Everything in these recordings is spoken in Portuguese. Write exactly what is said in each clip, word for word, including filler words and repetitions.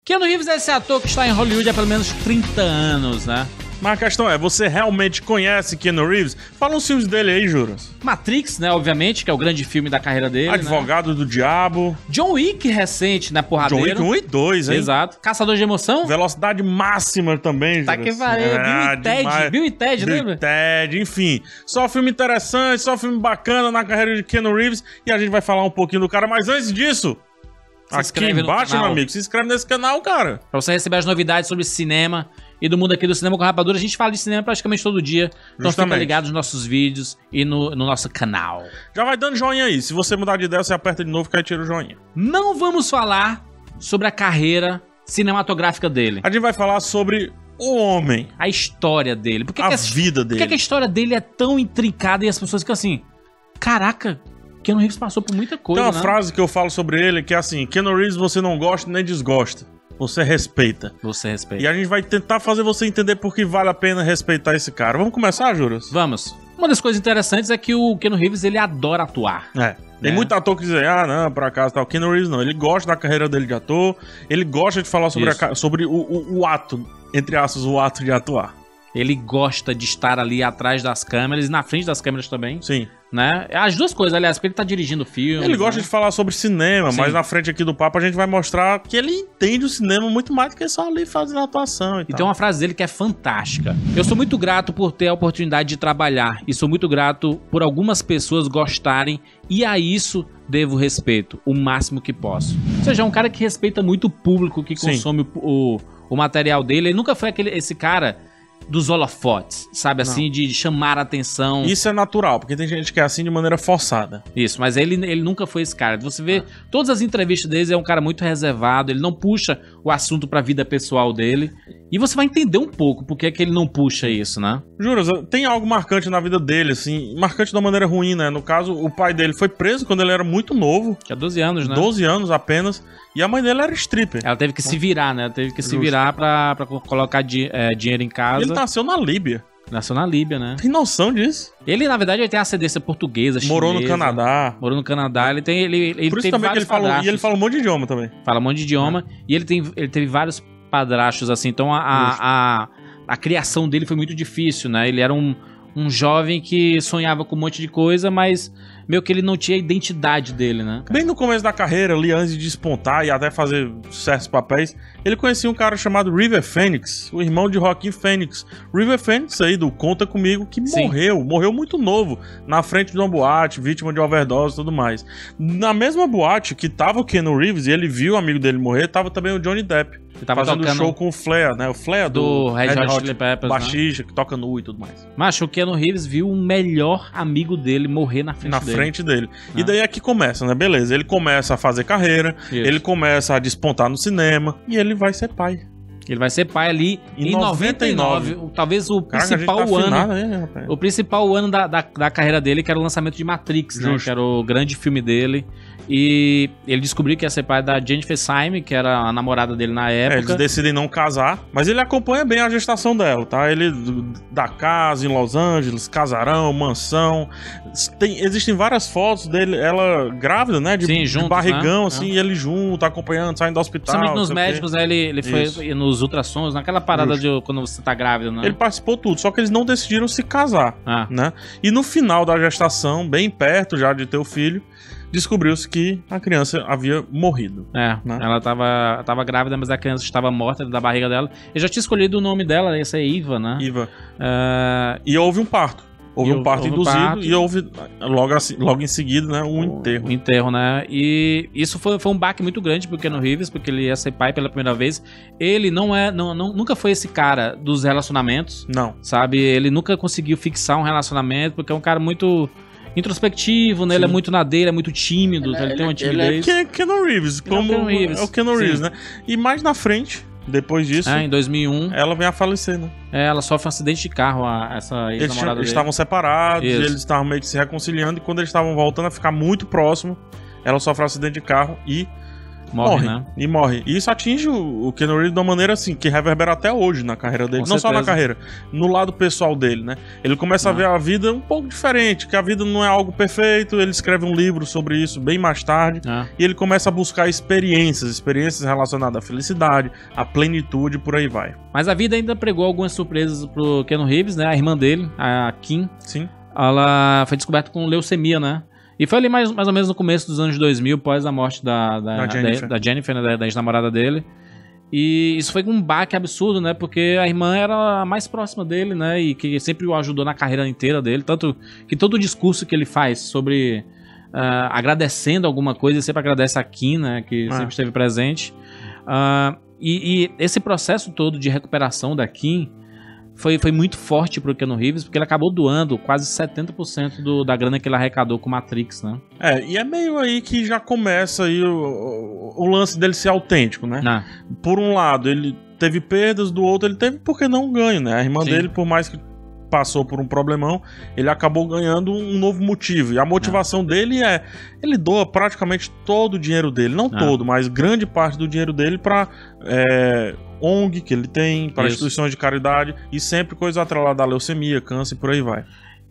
Keanu Reeves é esse ator que está em Hollywood há pelo menos trinta anos, né? Mas a questão é, você realmente conhece Keanu Reeves? Fala uns filmes dele aí, Juras. Matrix, né, obviamente, que é o grande filme da carreira dele, Advogado né? do Diabo. John Wick recente, né, porradeiro. John Wick um e dois, hein? Exato. Caçador de Emoção. Velocidade Máxima também, Tá Juras. que valeu. É, Bill e Ted. Bill e Ted, Bill lembra? e Ted, enfim. Só filme interessante, só filme bacana na carreira de Keanu Reeves. E a gente vai falar um pouquinho do cara, mas antes disso... Se aqui embaixo, meu amigo, se inscreve nesse canal, cara. Pra você receber as novidades sobre cinema e do mundo aqui do Cinema com Rapadura. A gente fala de cinema praticamente todo dia. Então fica ligado nos nossos vídeos e no, no nosso canal. Já vai dando joinha aí. Se você mudar de ideia, você aperta de novo que aí tira o joinha. Não vamos falar sobre a carreira cinematográfica dele. A gente vai falar sobre o homem. A história dele. Por que a que vida dele. Por que, que a história dele é tão intrincada e as pessoas ficam assim... Caraca... Keanu Reeves passou por muita coisa, Tem uma né? frase que eu falo sobre ele que é assim: Keanu Reeves você não gosta nem desgosta, você respeita. Você respeita. E a gente vai tentar fazer você entender por que vale a pena respeitar esse cara. Vamos começar, Juras? Vamos. Uma das coisas interessantes é que o Keanu Reeves, ele adora atuar. É. Tem É. muito ator que diz, ah, não, por acaso tal. Keanu Reeves não. Ele gosta da carreira dele de ator, ele gosta de falar sobre, a, sobre o, o, o ato, entre aspas, o ato de atuar. Ele gosta de estar ali atrás das câmeras e na frente das câmeras também. Sim. Né? As duas coisas, aliás, porque ele tá dirigindo filme. Ele gosta né? de falar sobre cinema, Sim. mas na frente aqui do papo a gente vai mostrar que ele entende o cinema muito mais do que só ali fazendo atuação e, E tal. tem uma frase dele que é fantástica. Eu sou muito grato por ter a oportunidade de trabalhar e sou muito grato por algumas pessoas gostarem e a isso devo respeito, o máximo que posso. Ou seja, é um cara que respeita muito o público que Sim. consome o, o, o material dele. Ele nunca foi aquele, esse cara dos holofotes, sabe, assim, Não. de chamar a atenção. Isso é natural, porque tem gente que é assim de maneira forçada. Isso, mas ele, ele nunca foi esse cara. Você vê, todas as entrevistas dele, é um cara muito reservado, ele não puxa o assunto pra vida pessoal dele. E você vai entender um pouco por que é que ele não puxa isso, né? Juras, tem algo marcante na vida dele, assim, marcante de uma maneira ruim, né? No caso, o pai dele foi preso quando ele era muito novo. Tinha doze anos, né? doze anos apenas, e a mãe dele era stripper. Ela teve que se virar, né? Ela teve que se Justo. virar pra, pra colocar di é, dinheiro em casa. Ele nasceu na Líbia. Nasceu na Líbia, né? Tem noção disso? Ele, na verdade, ele tem ascendência portuguesa, chinesa. Morou no Canadá. Morou no Canadá. Ele tem, ele, ele Por isso teve também que ele vários falou, e ele padrastos. fala um monte de idioma também. Fala um monte de idioma. E ele, tem, ele teve vários padrastos, assim. Então, a, a, a, a criação dele foi muito difícil, né? Ele era um, um jovem que sonhava com um monte de coisa, mas meio que ele não tinha a identidade dele, né? Bem no começo da carreira, ali antes de despontar e até fazer certos papéis, ele conhecia um cara chamado River Phoenix, o irmão de Joaquin Phoenix. River Phoenix aí do Conta Comigo, que Sim. morreu, morreu muito novo, na frente de uma boate, vítima de overdose e tudo mais. Na mesma boate que tava o Keanu Reeves e ele viu o amigo dele morrer, tava também o Johnny Depp. Ele tava fazendo tocando show com o Flair, né? O Flair do do, Red Hot Chili Peppers, né? baixista, que toca nu e tudo mais. Mas o Keanu Reeves viu o melhor amigo dele morrer na frente Na dele. frente dele. E Ah. daí é que começa, né? Beleza, ele começa a fazer carreira, Isso. ele começa a despontar no cinema e ele vai ser pai. Ele vai ser pai ali Em em noventa e nove. noventa e Talvez o Caraca, a gente principal tá ano. afinado aí, né, rapaz? O principal ano da, da, da carreira dele, que era o lançamento de Matrix, né? Justo. Que era o grande filme dele. E ele descobriu que ia ser pai da Jennifer Syme, que era a namorada dele na É, eles época. decidem não casar, mas ele acompanha bem a gestação dela, tá? Ele da casa em Los Angeles, casarão, mansão. Tem, existem várias fotos dele, ela grávida, né? De, Sim, de juntos, barrigão, né? assim, e ele junto, acompanhando, saindo do hospital. Principalmente nos não sei o quê. médicos, né? Ele, ele foi Isso. nos ultrassons, naquela parada Justo. de quando você tá grávida, né? Ele participou tudo, só que eles não decidiram se casar, Ah. né? E no final da gestação, bem perto já de ter o filho, descobriu-se que a criança havia morrido. É, Né? ela tava, tava grávida, mas a criança estava morta da barriga dela. Eu já tinha escolhido o nome dela, essa é Iva, né? Iva. É, E houve um parto. Houve E um parto houve um induzido parto. e houve logo, assim, logo em seguida, né, um enterro. O enterro, né? E isso foi, foi um baque muito grande pro Keanu Reeves, porque ele ia ser pai pela primeira vez. Ele não é, não, não, nunca foi esse cara dos relacionamentos, Não. sabe? Ele nunca conseguiu fixar um relacionamento, porque é um cara muito introspectivo, né? Ele é Sim. muito na dele, é muito tímido, ele, tem uma timidez. Ele é Keanu Reeves, Ele é o como Keanu Reeves, é o Keanu sim. Reeves, né? E mais na frente, depois disso, É, em dois mil e um, ela vem a falecer, né? é, ela sofre um acidente de carro, a, essa Eles, ex-namorada dele. estavam separados, e Isso. eles estavam meio que se reconciliando, e quando eles estavam voltando a ficar muito próximo, ela sofre um acidente de carro e morre, morre, né? E morre. E isso atinge o, o Keanu Reeves de uma maneira assim, que reverbera até hoje na carreira dele. Com não certeza. só na carreira, no lado pessoal dele, né? Ele começa Ah. a ver a vida um pouco diferente, que a vida não é algo perfeito. Ele escreve um livro sobre isso bem mais tarde. Ah. E ele começa a buscar experiências, experiências relacionadas à felicidade, à plenitude, por aí vai. Mas a vida ainda pregou algumas surpresas pro Keanu Reeves, né? A irmã dele, a Kim, Sim. ela foi descoberta com leucemia, né? E foi ali mais, mais ou menos no começo dos anos dois mil, após a morte da, da, Da Jennifer. da, da Jennifer, né? Da, da ex-namorada dele. E isso foi um baque absurdo, né? Porque a irmã era a mais próxima dele, né? E que sempre o ajudou na carreira inteira dele. Tanto que todo o discurso que ele faz sobre uh, agradecendo alguma coisa, ele sempre agradece a Kim, né? Que Ah. sempre esteve presente. Uh, e, e esse processo todo de recuperação da Kim foi, foi muito forte pro Keanu Reeves, porque ele acabou doando quase setenta por cento do, da grana que ele arrecadou com Matrix, né? É, e é meio aí que já começa aí o, o, o lance dele ser autêntico, né? Ah, Por um lado, ele teve perdas, do outro, ele teve porque não ganho, né? A irmã Sim. dele, por mais que passou por um problemão, ele acabou ganhando um novo motivo. E a motivação dele é... Ele doa praticamente todo o dinheiro dele. Não Ah. todo, mas grande parte do dinheiro dele pra é, O N G que ele tem, para Isso. instituições de caridade. E sempre coisa atrelada à leucemia, câncer e por aí vai.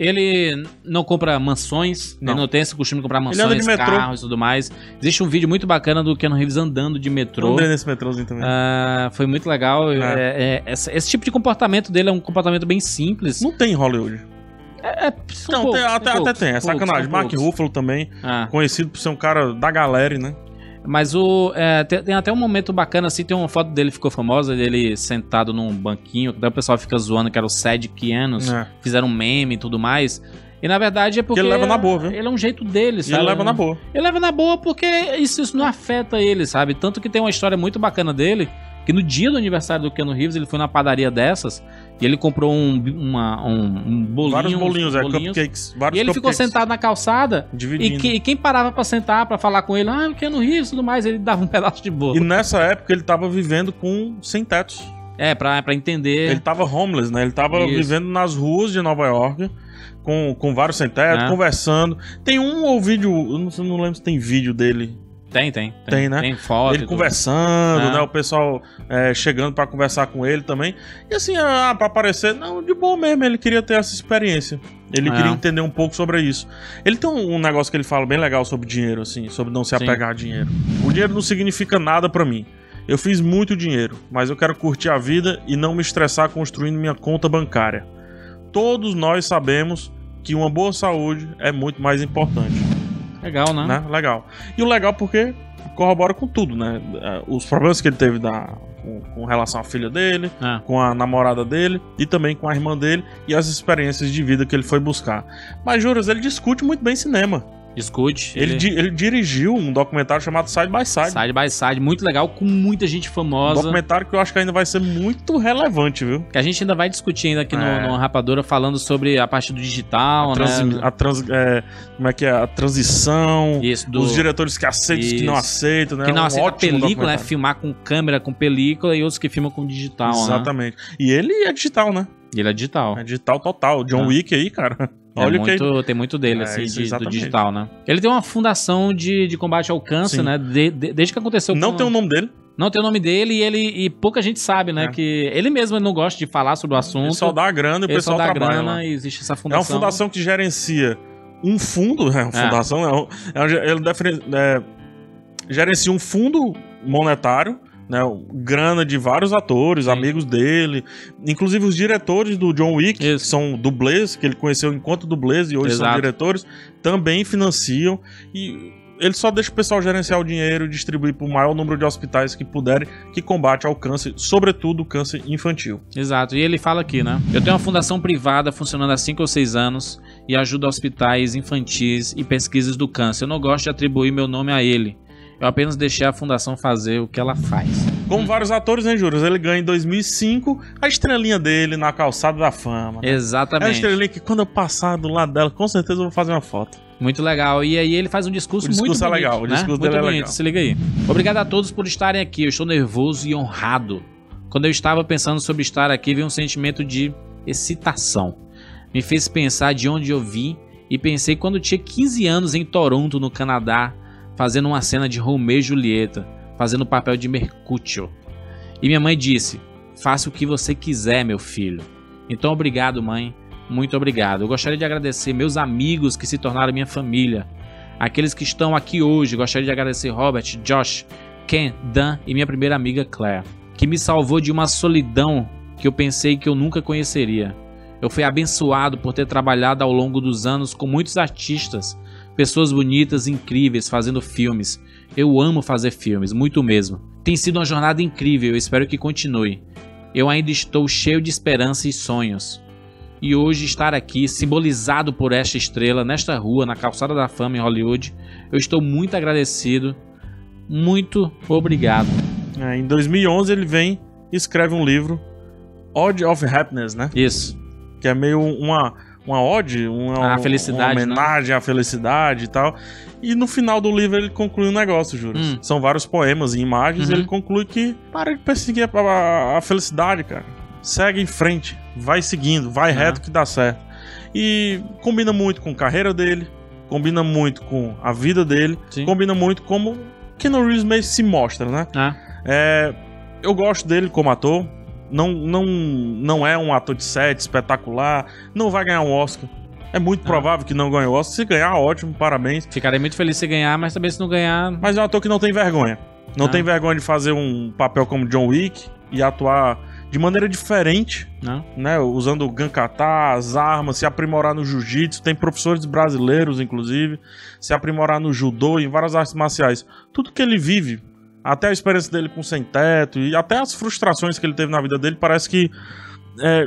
ele não compra mansões, Não. ele não tem esse costume de comprar anda mansões, de metrô. carros e tudo mais. Existe um vídeo muito bacana do Keanu Reeves andando de metrô. Andei nesse metrôzinho também. Ah, foi muito legal. É. É, é, esse, esse tipo de comportamento dele é um comportamento bem simples. Não tem em Hollywood. É, é, são Não, poucos, tem- são até, poucos, até tem, é poucos, sacanagem. são Mark poucos. Ruffalo também, Ah, conhecido por ser um cara da galera, né? mas o, é, tem, tem até um momento bacana, assim, tem uma foto dele que ficou famosa, dele sentado num banquinho, daí o pessoal fica zoando que era o Sad Keanos, É. fizeram um meme e tudo mais. E na verdade é porque ele leva na boa, viu? ele é um jeito dele, E sabe? ele leva na boa. Ele leva na boa porque isso, isso não afeta ele, sabe? Tanto que tem uma história muito bacana dele, que no dia do aniversário do Keanu Reeves, ele foi numa padaria dessas e ele comprou um, uma, um, um bolinho. Vários bolinhos, uns é, bolinhos, cupcakes. Vários e ele ficou cupcakes sentado na calçada e, dividindo. que- e quem parava pra sentar, pra falar com ele, ah, o Keanu Reeves e tudo mais, ele dava um pedaço de bolo. E nessa época ele tava vivendo com sem tetos. É, pra, pra entender. Ele tava homeless, né? Ele tava Isso. vivendo nas ruas de Nova York, com, com vários sem teto, É. conversando. Tem um ou vídeo, eu não, eu não lembro se tem vídeo dele. Tem, tem, Tem, né? Tem foto. Ele e tudo. conversando, É. né? O pessoal é, chegando pra conversar com ele também. E assim, ah, pra aparecer, não, de boa mesmo, ele queria ter essa experiência. Ele É. queria entender um pouco sobre isso. Ele tem um, um negócio que ele fala bem legal sobre dinheiro, assim, sobre não se Sim. apegar a dinheiro. O dinheiro não significa nada pra mim. Eu fiz muito dinheiro, mas eu quero curtir a vida e não me estressar construindo minha conta bancária. Todos nós sabemos que uma boa saúde é muito mais importante. Legal, né? Né? Legal. E o legal porque corrobora com tudo, né? Os problemas que ele teve da, com, com relação à filha dele, É. com a namorada dele e também com a irmã dele e as experiências de vida que ele foi buscar. Mas, Juras, ele discute muito bem cinema. Discute. Ele, di- ele dirigiu um documentário chamado Side by Side. Side by Side, muito legal, com muita gente Um famosa. documentário que eu acho que ainda vai ser muito relevante, viu? Que a gente ainda vai discutir ainda aqui no, É. no Rapadura, falando sobre a parte do digital, A trans- né? a trans- é, como é que é? A transição, Isso, do... os diretores que aceitam, os que não Isso. aceitam, né? que não Um aceita ótimo película, né? documentário. Filmar com câmera, com película, e outros que filmam com digital, né? Exatamente. E ele é digital, né? E ele é digital. É digital total. John Ah. Wick aí, cara. É Olha o que muito, tem muito dele, É, assim, isso, de- do exatamente. digital, né? Ele tem uma fundação de, de combate ao câncer, Sim. né? De- de- desde que aconteceu Não com... tem o nome dele. Não tem o nome dele e, ele, e pouca gente sabe, né? É. Que ele mesmo não gosta de falar sobre o assunto. Ele só dá a grana e o Ele só pessoal dá trabalha grana lá. e existe essa É fundação. uma fundação que gerencia um fundo, é uma É. fundação, é um- é um- ele define- é, gerencia um fundo monetário, né, grana de vários atores, Sim. amigos dele, inclusive os diretores do John Wick, que Isso. são dublês, que ele conheceu enquanto dublês e hoje são Exato. diretores, também financiam e ele só deixa o pessoal gerenciar o dinheiro e distribuir para o maior número de hospitais que puderem, que combate ao câncer, sobretudo o câncer infantil. Exato, e ele fala aqui, né? Eu tenho uma fundação privada funcionando há cinco ou seis anos e ajuda hospitais infantis e pesquisas do câncer. Eu não gosto de atribuir meu nome a ele. Eu apenas deixei a fundação fazer o que ela faz. Como vários atores, né, Juras? Ele ganha em dois mil e cinco a estrelinha dele na calçada da fama. Né? É uma Exatamente. estrelinha que quando eu passar do lado dela, com certeza eu vou fazer uma foto. Muito legal. E aí ele faz um discurso, O discurso muito é bonito, legal, o né? discurso muito dele é bonito, legal. se liga aí. Obrigado a todos por estarem aqui. Eu estou nervoso e honrado. Quando eu estava pensando sobre estar aqui, veio um sentimento de excitação. Me fez pensar de onde eu vim e pensei quando tinha quinze anos em Toronto, no Canadá, fazendo uma cena de Romeu e Julieta. fazendo o papel de Mercúcio. E minha mãe disse: faça o que você quiser, meu filho. Então obrigado, mãe, muito obrigado. Eu gostaria de agradecer meus amigos que se tornaram minha família, aqueles que estão aqui hoje. Gostaria de agradecer Robert, Josh, Ken, Dan e minha primeira amiga Claire, que me salvou de uma solidão que eu pensei que eu nunca conheceria. Eu fui abençoado por ter trabalhado ao longo dos anos com muitos artistas, pessoas bonitas e incríveis fazendo filmes. Eu amo fazer filmes, muito mesmo. Tem sido uma jornada incrível, eu espero que continue. Eu ainda estou cheio de esperança e sonhos. E hoje estar aqui, simbolizado por esta estrela, nesta rua, na Calçada da Fama em Hollywood, eu estou muito agradecido. Muito obrigado. É, em dois mil e onze ele vem e escreve um livro, Ode of Happiness, né? Isso. Que é meio uma, uma ode, uma, a felicidade, uma homenagem, né? À felicidade e tal. E no final do livro ele conclui um negócio, Juras. Hum. São vários poemas e imagens, uhum. E ele conclui que para de perseguir a, a, a felicidade, cara. Segue em frente, vai seguindo, vai uhum. reto que dá certo. E combina muito com a carreira dele, combina muito com a vida dele, sim. Combina muito como Keanu Reeves meio se mostra, né? Ah. É, eu gosto dele como ator. Não, não, não é um ator de set espetacular, não vai ganhar um Oscar. É muito ah. provável que não ganhe o Oscar. Se ganhar, ótimo, parabéns. Ficarei muito feliz se ganhar, mas também se não ganhar... Mas é um ator que não tem vergonha. Não ah. tem vergonha de fazer um papel como John Wick e atuar de maneira diferente, não. Né? Usando o gankatá, as armas, se aprimorar no jiu-jitsu. Tem professores brasileiros, inclusive. Se aprimorar no judô, em várias artes marciais. Tudo que ele vive... Até a experiência dele com Sem Teto e até as frustrações que ele teve na vida dele, parece que é,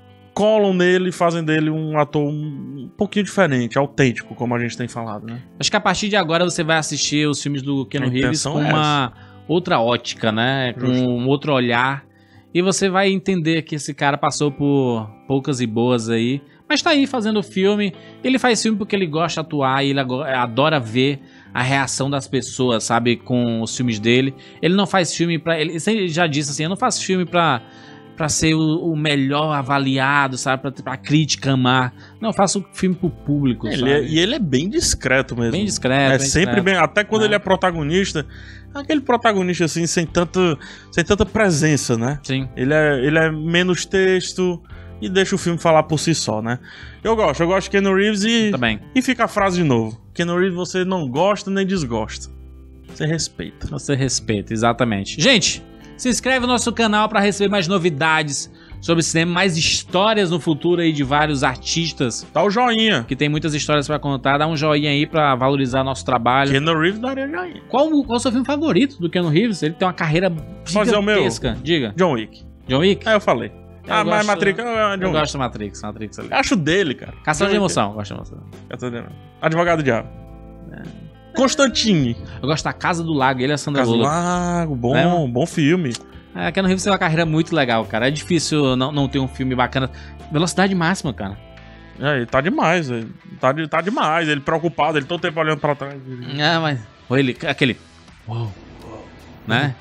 colam nele e fazem dele um ator um, um pouquinho diferente, autêntico, como a gente tem falado, né? Acho que a partir de agora você vai assistir os filmes do Keanu Reeves com é uma outra ótica, né? Com Justo. Um outro olhar. E você vai entender que esse cara passou por poucas e boas aí, mas tá aí fazendo filme. Ele faz filme porque ele gosta de atuar e ele adora ver a reação das pessoas, sabe, com os filmes dele. Ele não faz filme pra... Ele já disse assim, eu não faço filme pra, pra ser o, o melhor avaliado, sabe, pra, pra crítica amar. Não, eu faço filme pro público, ele sabe. É, e ele é bem discreto mesmo. Bem discreto, É bem sempre discreto. bem... Até quando é. ele é protagonista, aquele protagonista assim, sem, tanto, sem tanta presença, né? Sim. Ele é, ele é menos texto... E deixa o filme falar por si só, né? Eu gosto, eu gosto de Keanu Reeves e... Também. E fica a frase de novo. Keanu Reeves você não gosta nem desgosta. Você respeita. Você respeita, exatamente. Gente, se inscreve no nosso canal para receber mais novidades sobre cinema, mais histórias no futuro aí de vários artistas. Dá o joinha. Que tem muitas histórias para contar. Dá um joinha aí para valorizar nosso trabalho. Keanu Reeves daria joinha. Qual, qual o seu filme favorito do Keanu Reeves? Ele tem uma carreira gigantesca. O meu. Diga. John Wick. John Wick? É, eu falei. Eu ah, gosto, mas Matrix... Eu, eu, eu gosto do Matrix, Matrix ali. Acho dele, cara. Caçador de emoção, gosto de emoção. Advogado do Diabo. É. Constantine. Eu gosto da Casa do Lago, ele é a Sandra Casa Bullock. do Lago, bom, é? bom filme. É, Keanu Reeves tem uma carreira muito legal, cara. É difícil não, não ter um filme bacana. Velocidade Máxima, cara. É, ele tá demais, ele tá, tá demais. Ele preocupado, ele todo tempo olhando pra trás. É, mas... Ou ele, aquele... Uou, uou, né?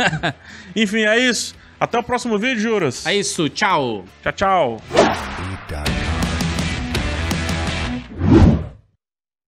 Enfim, é isso. Até o próximo vídeo, Juras. É isso, tchau. Tchau, tchau.